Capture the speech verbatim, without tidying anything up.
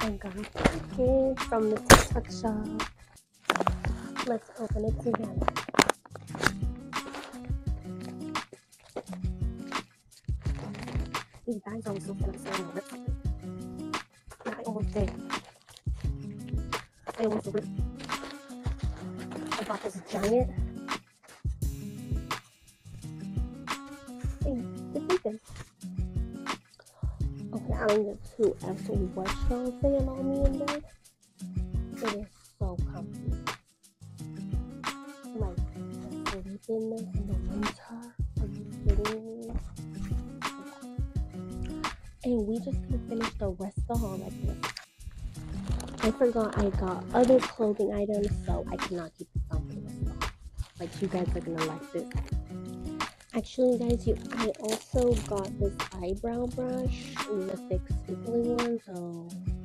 I got a package from the Tik Tok shop. Let's open it together. These bags are so fun. I'm rip something. I almost did. I almost ripped. I bought this giant. Hey, this is this. Okay, I don't get too actually what y'all saying on me in bed. It is so comfy. Like, sleep in this in the winter. Are you kidding me? And we just gonna finish the rest of the haul like this. I forgot I got other clothing items, so I cannot keep this on for the rest of the haul. Like, you guys are gonna like this. Actually, guys, you I also got this eyebrow brush, the thick stippling one, so